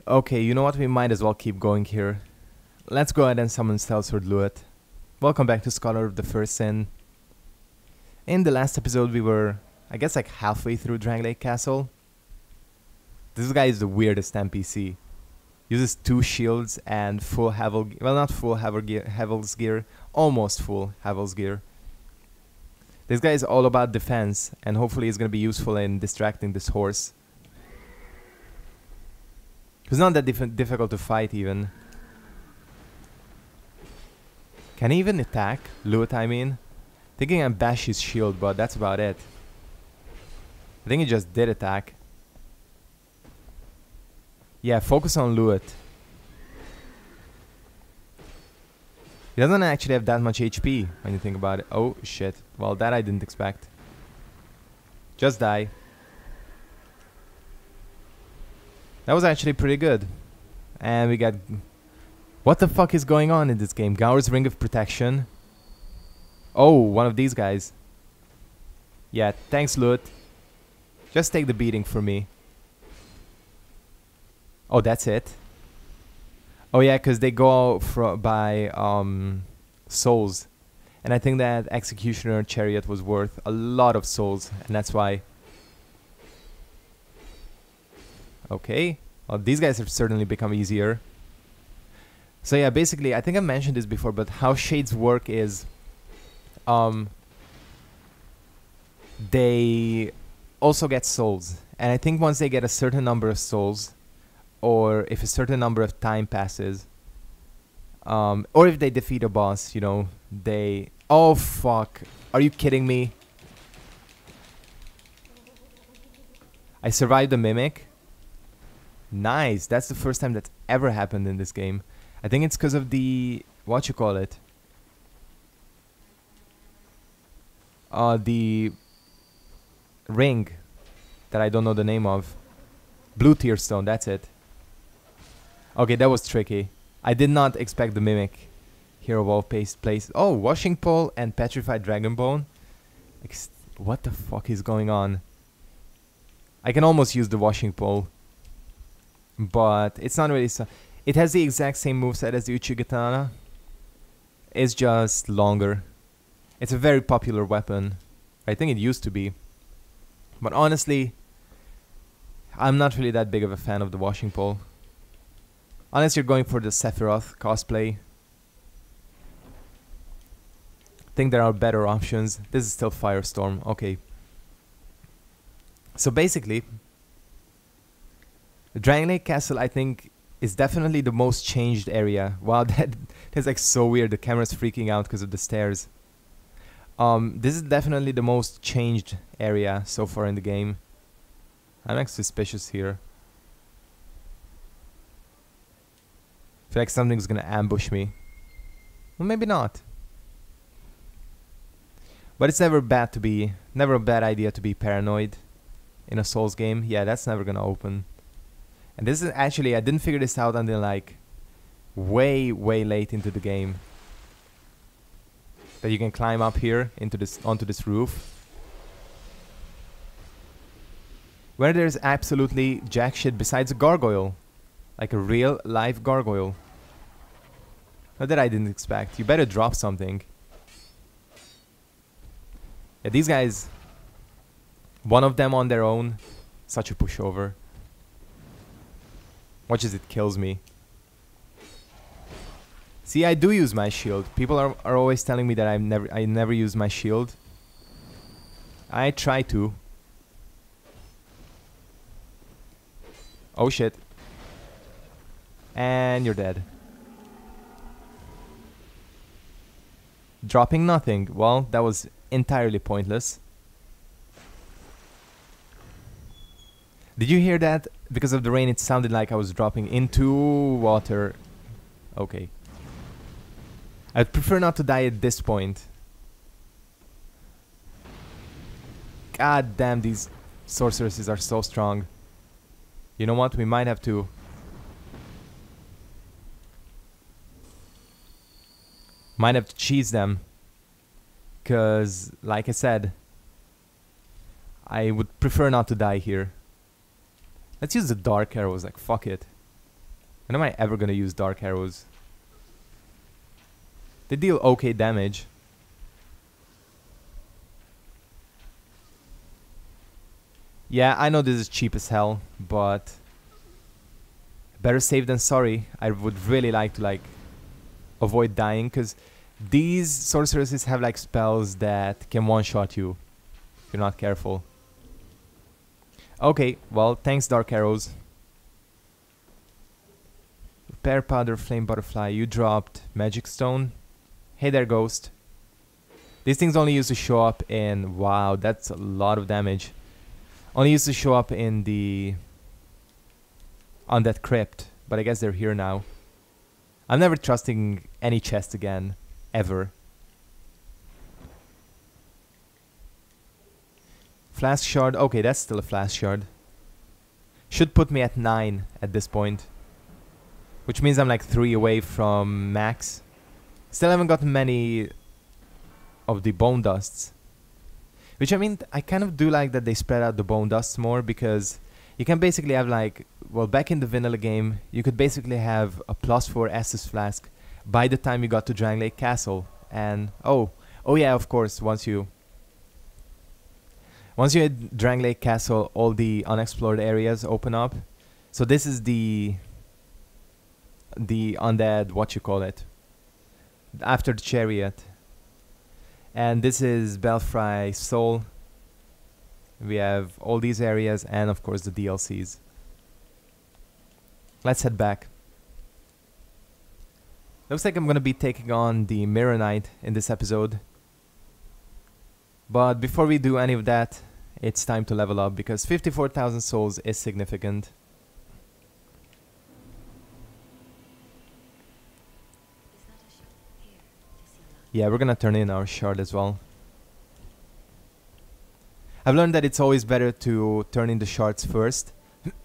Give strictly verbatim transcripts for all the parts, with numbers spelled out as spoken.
Okay, you know what? We might as well keep going here. Let's go ahead and summon Sellsword Luet. Welcome back to Scholar of the First Sin. In the last episode we were, I guess, like halfway through Drangleic Castle. This guy is the weirdest N P C. Uses two shields and full Havel, well, not full Havel gear, Havel's gear, almost full Havel's gear. This guy is all about defense, and hopefully he's gonna be useful in distracting this horse. It's not that dif difficult to fight even. Can he even attack? Luet, I mean. Thinking I bash his shield, but that's about it. I think he just did attack. Yeah, focus on Luet. He doesn't actually have that much H P when you think about it. Oh shit. Well, that I didn't expect. Just die. That was actually pretty good. And we got... What the fuck is going on in this game? Gaur's Ring of Protection. Oh, one of these guys. Yeah, thanks, Luet. Just take the beating for me. Oh, that's it? Oh yeah, because they go fro by um, souls. And I think that Executioner Chariot was worth a lot of souls. And that's why... Okay. Well, these guys have certainly become easier. So yeah, basically, I think I mentioned this before, but how Shades work is... Um, they also get souls. And I think once they get a certain number of souls, or if a certain number of time passes, um, or if they defeat a boss, you know, they... Oh, fuck. Are you kidding me? I survived the Mimic. Nice. That's the first time that's ever happened in this game. I think it's because of the... What you call it? Uh, the... ring. That I don't know the name of. Blue Tear Stone, that's it. Okay, that was tricky. I did not expect the Mimic. Hero Wall paste place. Oh, Washing Pole and Petrified Dragon Bone. Ex what the fuck is going on? I can almost use the Washing Pole. But it's not really so... It has the exact same moveset as the Uchigatana. It's just longer. It's a very popular weapon. I think it used to be. But honestly, I'm not really that big of a fan of the Washing Pole. Unless you're going for the Sephiroth cosplay. I think there are better options. This is still Firestorm. Okay. So basically, the Drangleic Castle, I think, is definitely the most changed area. Wow, that that's like so weird. The camera's freaking out because of the stairs. Um, this is definitely the most changed area so far in the game. I'm like suspicious here. I feel like something's gonna ambush me. Well, maybe not. But it's never bad to be, never a bad idea to be paranoid in a Souls game. Yeah, that's never gonna open. And this is actually, I didn't figure this out until like way, way late into the game. That you can climb up here into this, onto this roof. Where there's absolutely jack shit besides a gargoyle. Like a real live gargoyle. Not that I didn't expect. You better drop something. Yeah, these guys, one of them on their own, such a pushover. Watch as it kills me. See, I do use my shield. People are, are always telling me that I never I never use my shield. I try to. Oh shit. And you're dead. Dropping nothing. Well, that was entirely pointless. Did you hear that? Because of the rain, it sounded like I was dropping into water. Okay. I'd prefer not to die at this point. God damn, these sorceresses are so strong. You know what? We might have to... Might have to cheese them. Because, like I said, I would prefer not to die here. Let's use the dark arrows, like fuck it. When am I ever gonna use Dark Arrows? They deal okay damage. Yeah, I know this is cheap as hell, but better safe than sorry. I would really like to like avoid dying, because these sorceresses have like spells that can one-shot you if you're not careful. Okay, well, thanks Dark Arrows. Pear Powder, Flame Butterfly, you dropped Magic Stone. Hey there, Ghost. These things only used to show up in... Wow, that's a lot of damage. Only used to show up in the... on that crypt, but I guess they're here now. I'm never trusting any chest again, ever. Flask Shard, okay, that's still a Flask Shard. Should put me at nine at this point. Which means I'm like three away from max. Still haven't gotten many of the bone dusts. Which I mean, I kind of do like that they spread out the bone dusts more, because you can basically have like, well, back in the vanilla game, you could basically have a plus four Estus Flask by the time you got to Drangleic Castle. And, oh, oh yeah, of course, once you... Once you're at Drangleic Castle, all the unexplored areas open up. So this is the... the undead, what you call it, after the chariot. And this is Belfry Soul. We have all these areas and of course the D L Cs. Let's head back. Looks like I'm gonna be taking on the Mirror Knight in this episode. But before we do any of that, it's time to level up, because fifty-four thousand souls is significant. Yeah, we're gonna turn in our shard as well. I've learned that it's always better to turn in the shards first.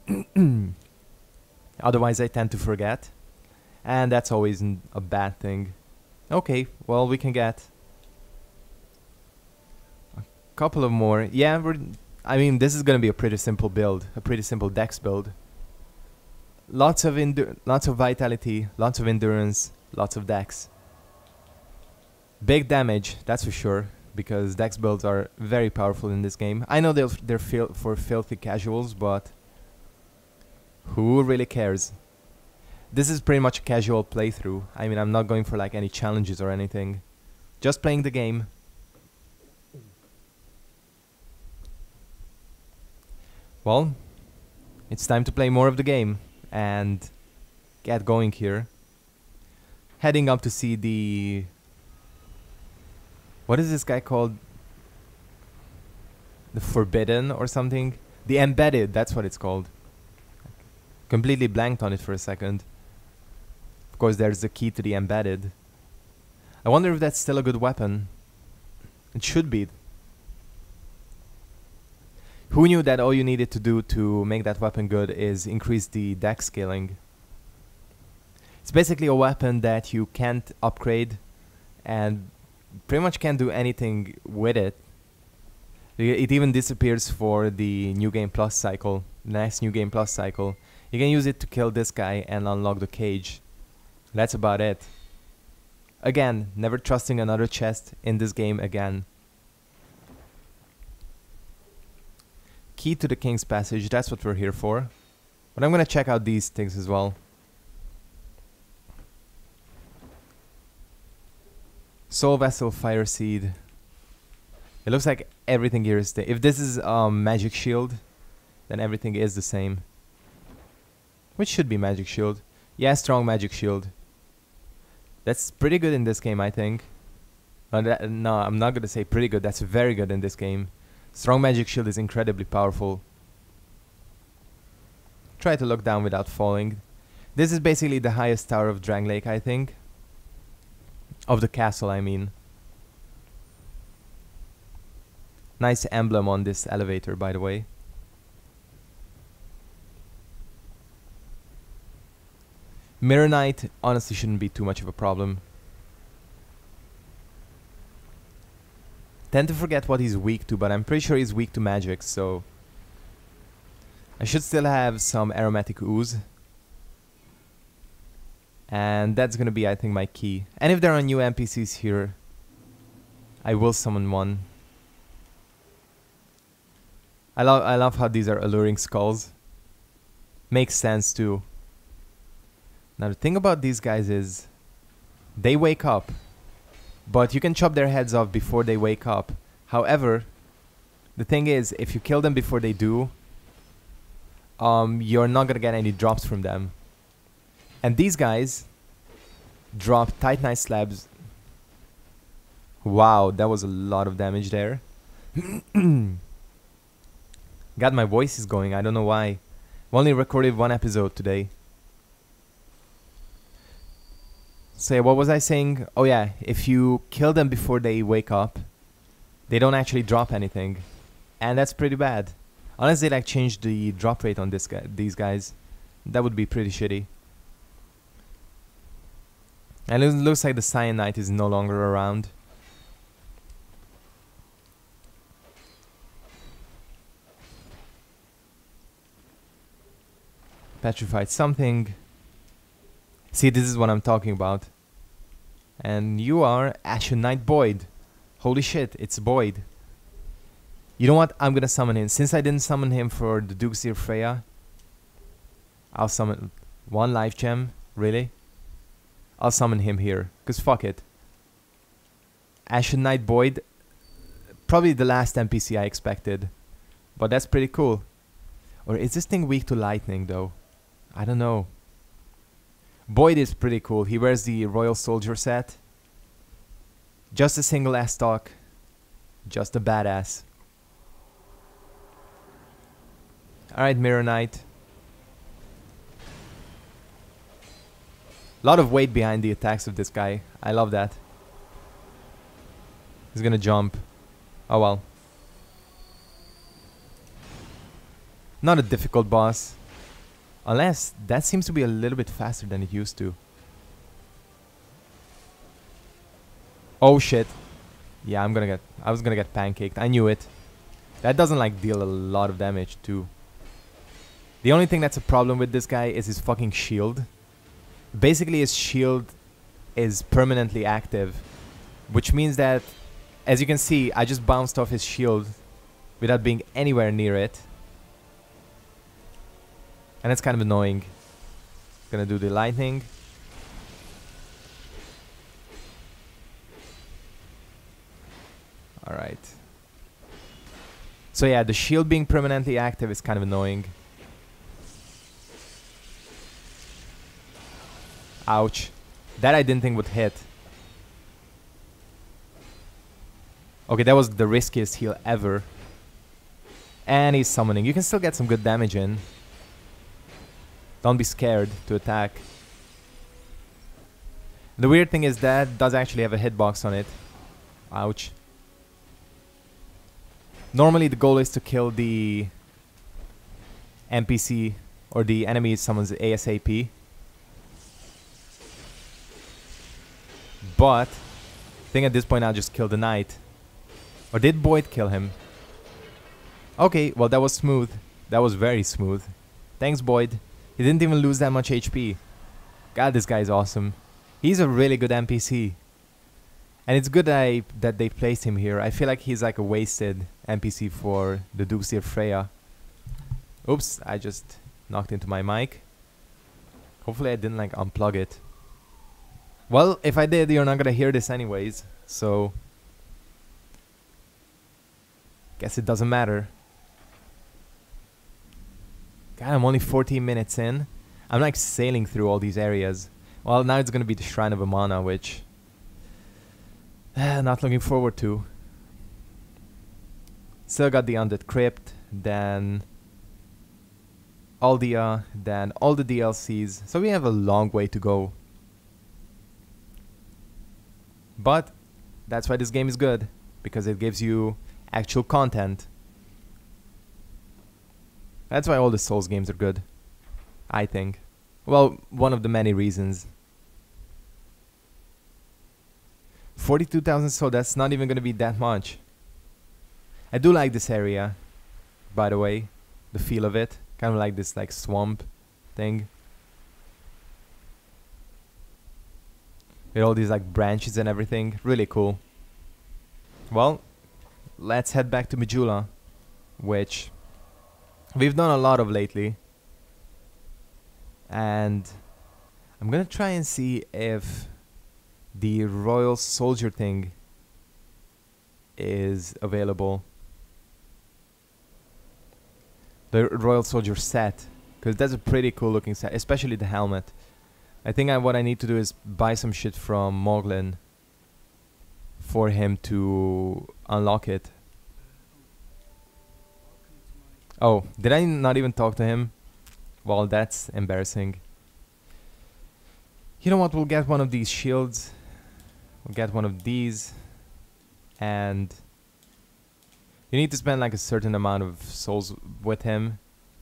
Otherwise I tend to forget. And that's always n a bad thing. Okay, well, we can get a couple of more. Yeah, we're, I mean, this is gonna be a pretty simple build. A pretty simple dex build. Lots of endu lots of vitality, lots of endurance, lots of dex. Big damage, that's for sure, because dex builds are very powerful in this game. I know they're, they're fil for filthy casuals, but who really cares? This is pretty much a casual playthrough. I mean, I'm not going for like any challenges or anything. Just playing the game. Well, it's time to play more of the game and get going here. Heading up to see the... What is this guy called? The Forbidden or something? The Embedded, that's what it's called. Completely blanked on it for a second. Of course, there's the key to the Embedded. I wonder if that's still a good weapon. It should be. Who knew that all you needed to do to make that weapon good is increase the dex scaling? It's basically a weapon that you can't upgrade and pretty much can't do anything with it. It even disappears for the New Game Plus cycle, the next New Game Plus cycle. You can use it to kill this guy and unlock the cage. That's about it. Again, never trusting another chest in this game again. Key to the King's Passage, that's what we're here for. But I'm gonna check out these things as well. Soul Vessel, Fire Seed. It looks like everything here is the... If this is um, Magic Shield, then everything is the same. Which should be Magic Shield. Yeah, Strong Magic Shield. That's pretty good in this game, I think. Uh, that, no, I'm not gonna say pretty good. That's very good in this game. Strong Magic Shield is incredibly powerful. Try to look down without falling. This is basically the highest tower of Drangleic, I think. Of the castle, I mean. Nice emblem on this elevator, by the way. Mirror Knight honestly shouldn't be too much of a problem. Tend to forget what he's weak to, but I'm pretty sure he's weak to magic, so... I should still have some aromatic ooze. And that's gonna be, I think, my key. And if there are new N P Cs here, I will summon one. I love I love how these are alluring skulls. Makes sense too. Now the thing about these guys is they wake up, but you can chop their heads off before they wake up. However, the thing is, if you kill them before they do, um, you're not gonna get any drops from them. And these guys drop Titanite slabs. Wow, that was a lot of damage there. God, my voice is going. I don't know why. I've only recorded one episode today. So yeah, what was I saying? Oh yeah, if you kill them before they wake up, they don't actually drop anything. And that's pretty bad. Unless they like change the drop rate on this guy, these guys. That would be pretty shitty. And it looks like the cyanite is no longer around. Petrified something. See, this is what I'm talking about. And you are Ashen Knight Boyd. Holy shit, it's Boyd. You know what? I'm gonna summon him. Since I didn't summon him for the Dukeseer Freya, I'll summon one life gem. Really? I'll summon him here. Cause fuck it. Ashen Knight Boyd. Probably the last N P C I expected. But that's pretty cool. Or is this thing weak to lightning though? I don't know. Boyd is pretty cool. He wears the Royal Soldier set. Just a single ass stock. Just a badass. Alright, Mirror Knight. A lot of weight behind the attacks of this guy. I love that. He's gonna jump. Oh well. Not a difficult boss. Unless that seems to be a little bit faster than it used to. Oh shit. Yeah, I'm gonna get I was gonna get pancaked. I knew it. That doesn't like deal a lot of damage too. The only thing that's a problem with this guy is his fucking shield. Basically his shield is permanently active, which means that, as you can see, I just bounced off his shield without being anywhere near it. And it's kind of annoying. Gonna do the lightning. Alright. So yeah, the shield being permanently active is kind of annoying. Ouch. That I didn't think would hit. Okay, that was the riskiest heal ever. And he's summoning. You can still get some good damage in. Don't be scared to attack. The weird thing is that does actually have a hitbox on it. Ouch. Normally the goal is to kill the N P C or the enemy summons ASAP. But I think at this point I'll just kill the knight. Or did Boyd kill him? Okay, well that was smooth. That was very smooth. Thanks, Boyd. He didn't even lose that much H P. God, this guy is awesome. He's a really good N P C. And it's good that, I, that they placed him here. I feel like he's like a wasted N P C for the Dukeseer Freya. Oops, I just knocked into my mic. Hopefully I didn't like unplug it. Well, if I did, you're not gonna hear this anyways. So guess it doesn't matter. God, I'm only fourteen minutes in. I'm like sailing through all these areas. Well, now it's gonna be the Shrine of Amana, which uh, not looking forward to. Still got the Undead Crypt, then all the uh, then all the D L Cs. So we have a long way to go. But that's why this game is good, because it gives you actual content. That's why all the Souls games are good, I think. Well, one of the many reasons. forty-two thousand, so that's not even going to be that much. I do like this area, by the way. The feel of it. Kind of like this like swamp thing. With all these like branches and everything. Really cool. Well, let's head back to Majula, which we've done a lot of lately. And I'm gonna try and see if the Royal Soldier thing is available. The Royal Soldier set, because that's a pretty cool looking set, especially the helmet. I think I, what I need to do is buy some shit from Moglin for him to unlock it. Oh, did I not even talk to him? Well, that's embarrassing. You know what, we'll get one of these shields. We'll get one of these. And you need to spend like a certain amount of souls with him.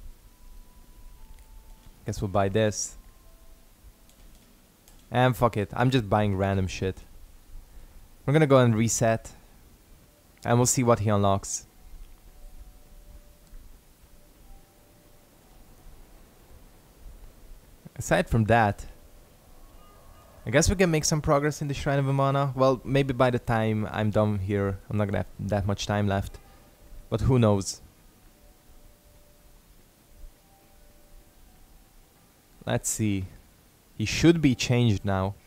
Guess we'll buy this. And fuck it, I'm just buying random shit. We're gonna go and reset. And we'll see what he unlocks. Aside from that, I guess we can make some progress in the Shrine of Amana. Well, maybe by the time I'm done here, I'm not gonna have that much time left. But who knows? Let's see. He should be changed now.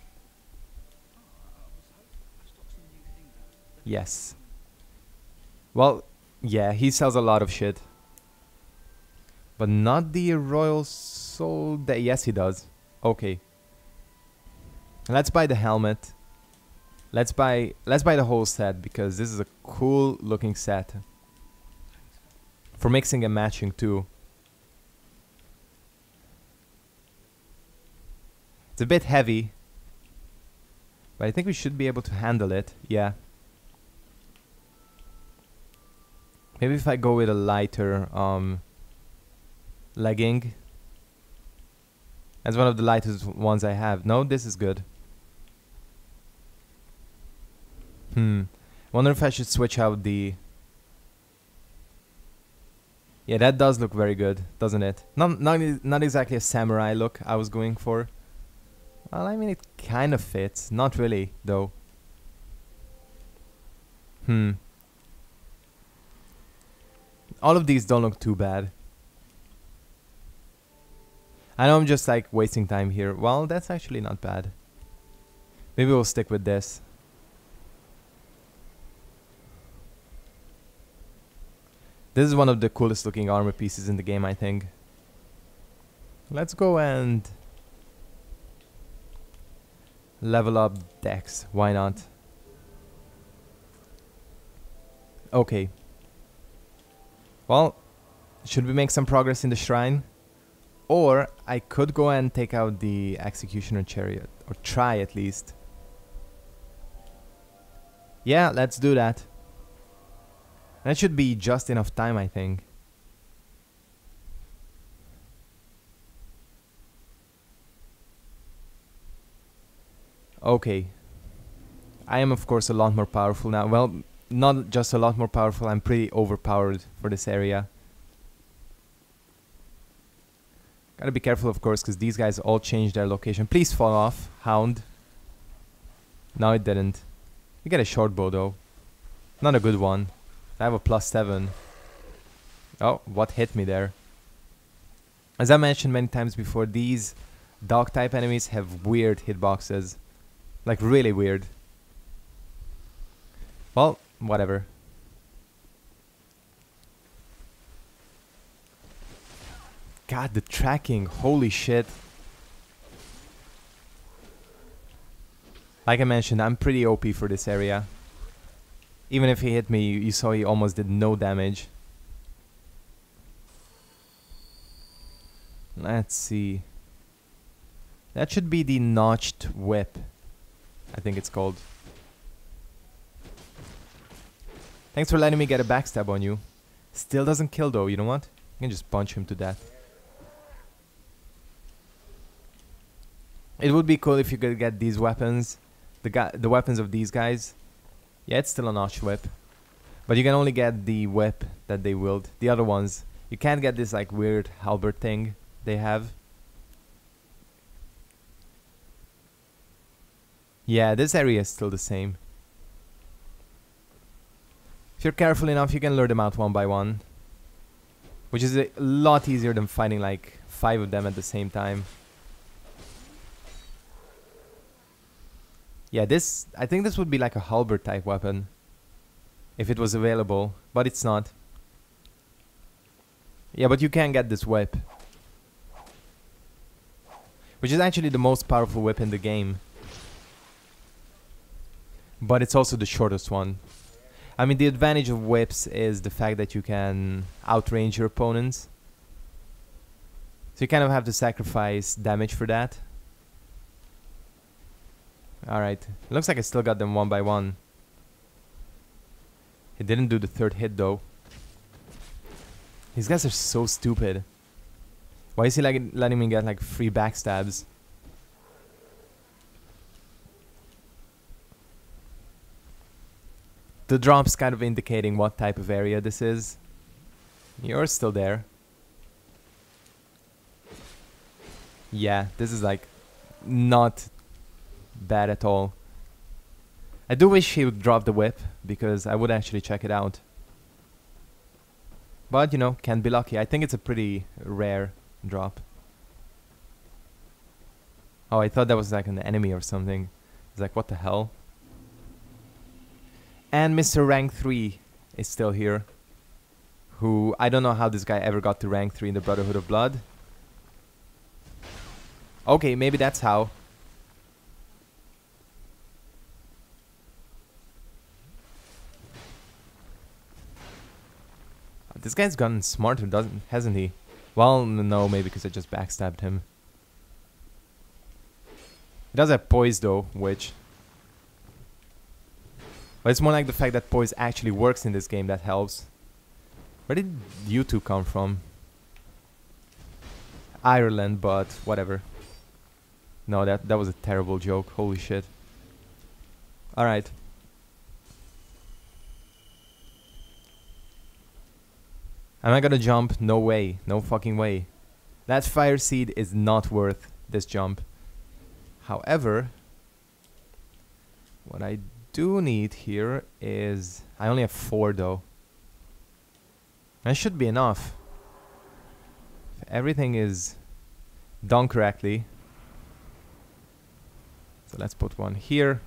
Yes. Well, yeah, he sells a lot of shit. But not the Royal Soul. Yes, he does. Okay. Let's buy the helmet. Let's buy let's buy the whole set, because this is a cool looking set. For mixing and matching too. It's a bit heavy, but I think we should be able to handle it. Yeah. Maybe if I go with a lighter um legging. That's one of the lightest ones I have. No, this is good. Hmm. Wonder if I should switch out the... Yeah, that does look very good, doesn't it? Not, not, not exactly a samurai look I was going for. Well, I mean, it kind of fits. Not really, though. Hmm. All of these don't look too bad. I know I'm just like wasting time here. Well, that's actually not bad. Maybe we'll stick with this. This is one of the coolest looking armor pieces in the game, I think. Let's go and level up Dex. Why not? Okay. Well, should we make some progress in the shrine? Or I could go and take out the Executioner Chariot. Or try at least. Yeah, let's do that. That should be just enough time, I think. Okay. I am of course a lot more powerful now. Well, not just a lot more powerful, I'm pretty overpowered for this area. Gotta be careful of course, because these guys all changed their location. Please fall off, Hound. No, it didn't. You get a short bow though. Not a good one. I have a plus seven. Oh, what hit me there? As I mentioned many times before, these dog type enemies have weird hitboxes. Like really weird. Well, whatever. God, the tracking, holy shit. Like I mentioned, I'm pretty O P for this area. Even if he hit me, you, you saw he almost did no damage. Let's see. That should be the Notched Whip, I think it's called. Thanks for letting me get a backstab on you. Still doesn't kill though, you know what? You can just punch him to death. It would be cool if you could get these weapons. The, guy, the weapons of these guys. Yeah, it's still a Notched Whip. But you can only get the whip that they wield. The other ones, you can't get this like weird halberd thing they have. Yeah, this area is still the same. If you're careful enough, you can lure them out one by one. Which is a lot easier than fighting like five of them at the same time. Yeah, this... I think this would be like a halberd type weapon. If it was available. But it's not. Yeah, but you can get this whip. Which is actually the most powerful whip in the game. But it's also the shortest one. I mean, the advantage of whips is the fact that you can outrange your opponents. So you kind of have to sacrifice damage for that. Alright. Looks like I still got them one by one. He didn't do the third hit though. These guys are so stupid. Why is he like letting me get like free backstabs? The drop's kind of indicating what type of area this is. You're still there. Yeah, this is like not bad at all. I do wish he would drop the whip because I would actually check it out. But you know, can be lucky. I think it's a pretty rare drop. Oh, I thought that was like an enemy or something. It's like, what the hell? And Mister Rank three is still here. Who, I don't know how this guy ever got to rank three in the Brotherhood of Blood. Okay, maybe that's how. This guy's gotten smarter, doesn't hasn't he? Well, no, maybe because I just backstabbed him. He does have poise though, which... But it's more like the fact that poise actually works in this game that helps. Where did you two come from? Ireland, but whatever. No, that, that was a terrible joke. Holy shit. Alright. Am I gonna jump? No way. No fucking way. That fire seed is not worth this jump. However, what I do need here is... I only have four though. That should be enough. If everything is done correctly. So let's put one here.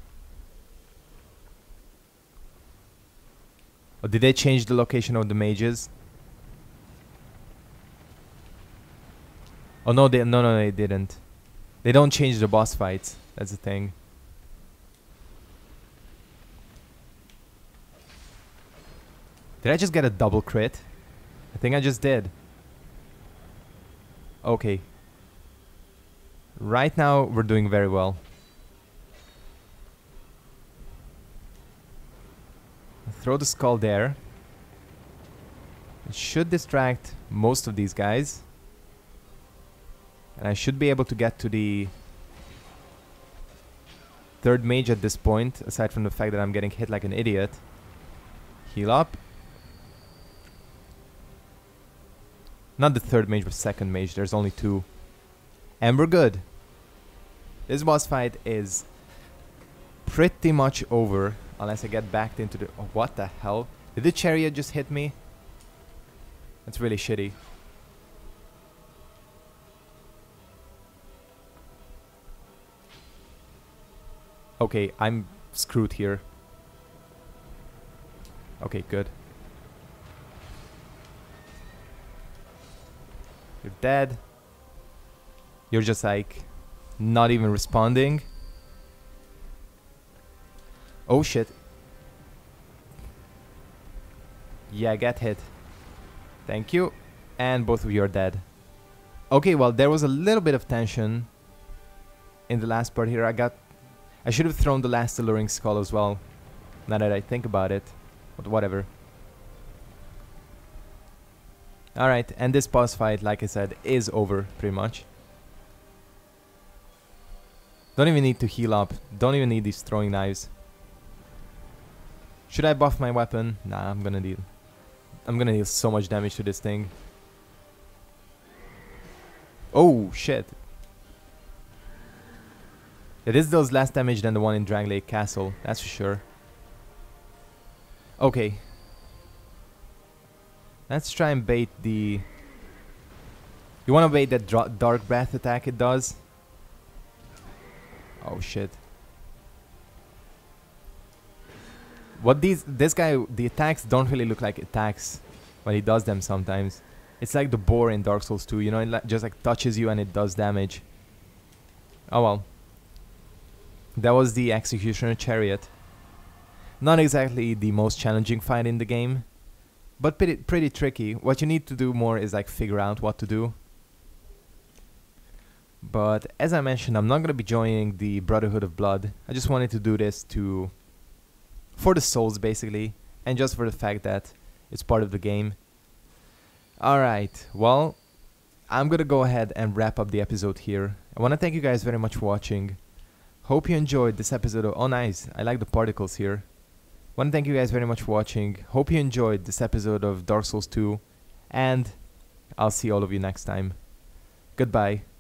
Oh, did they change the location of the mages? Oh no, they no no they didn't. They don't change the boss fights. That's the thing. Did I just get a double crit? I think I just did. Okay. Right now we're doing very well. Throw the skull there. It should distract most of these guys. And I should be able to get to the third mage at this point, aside from the fact that I'm getting hit like an idiot. Heal up. Not the third mage, but second mage. There's only two. And we're good. This boss fight is pretty much over. Unless I get backed into the... Oh, what the hell? Did the chariot just hit me? That's really shitty. Okay, I'm screwed here. Okay, good. You're dead. You're just like not even responding. Oh shit. Yeah, get hit. Thank you. And both of you are dead. Okay, well, there was a little bit of tension in the last part here. I got... I should have thrown the last alluring skull as well. Now that I think about it. But whatever. Alright, and this boss fight, like I said, is over, pretty much. Don't even need to heal up. Don't even need these throwing knives. Should I buff my weapon? Nah, I'm gonna deal. I'm gonna deal so much damage to this thing. Oh, shit. It is those less damage than the one in Drangleic Castle, that's for sure. Okay. Let's try and bait the... You wanna bait that dra Dark Breath attack it does? Oh shit. What these... This guy, the attacks don't really look like attacks when he does them sometimes. It's like the boar in Dark Souls two, you know, it li just like touches you and it does damage. Oh well. That was the Executioner Chariot. Not exactly the most challenging fight in the game, but pretty, pretty tricky. What you need to do more is like figure out what to do. But as I mentioned, I'm not going to be joining the Brotherhood of Blood. I just wanted to do this to... for the souls basically, and just for the fact that it's part of the game. Alright, well, I'm going to go ahead and wrap up the episode here. I want to thank you guys very much for watching. Hope you enjoyed this episode of... Oh nice, I like the particles here. Want to thank you guys very much for watching. Hope you enjoyed this episode of Dark Souls two. And I'll see all of you next time. Goodbye.